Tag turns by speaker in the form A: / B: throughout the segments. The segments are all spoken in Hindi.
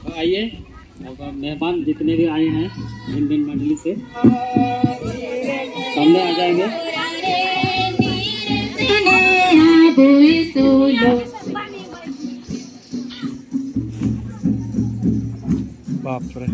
A: आइए, मेहमान जितने भी आए हैं भिन्न भिन्न मंडली से सामने आ जाएंगे। बाप रे,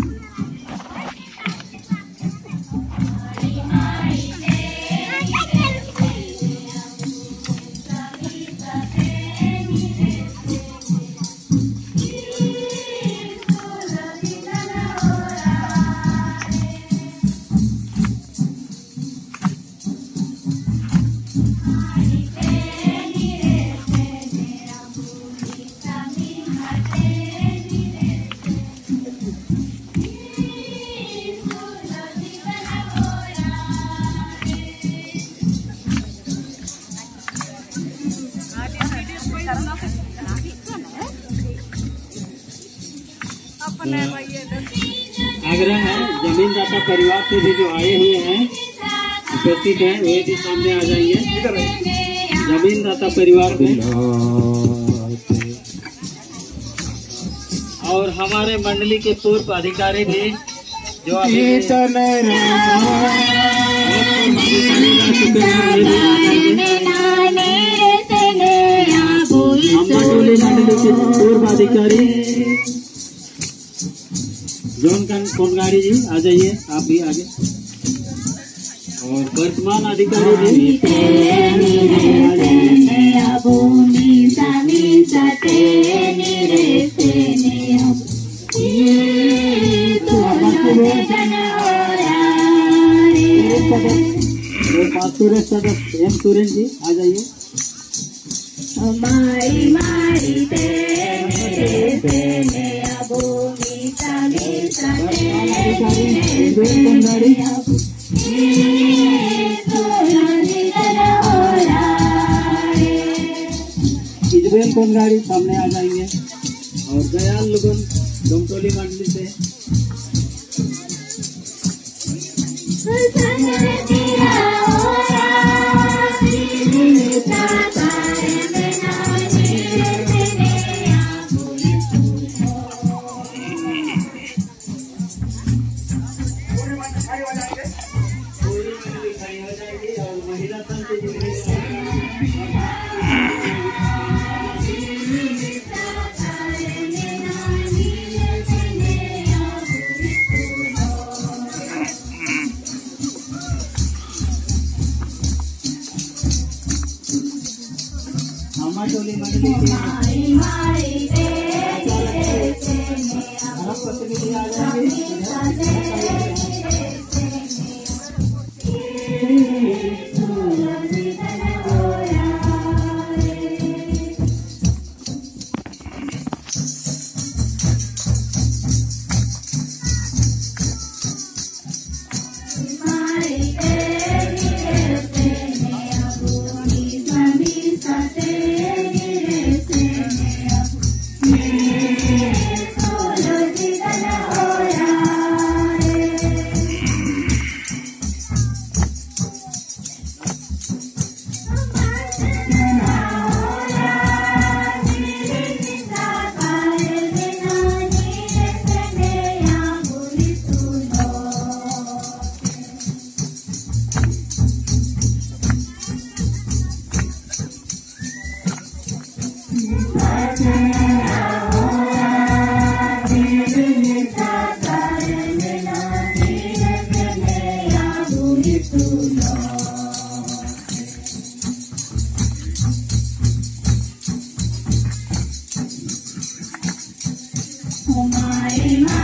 A: आग्रह है जमीनदाता परिवार से भी जो आए हुए हैं उपस्थित हैं वे भी सामने आ जाएंगे। जमीनदाता परिवार में और हमारे मंडली के पूर्व अधिकारी भी जो मंडली के पूर्व अधिकारी जॉन कोनगाड़ी जी आ जाइए, आप भी आगे। और वर्तमान अधिकारी भी सदस्य एम सुरेश जी आ जाइए। इजबेल कोनगाड़ी सामने आ जाएंगे। और दयाल लुगन डोमटोली मंडली से टोली मंडली प्रतिनिधि आ जाएंगे। Oh my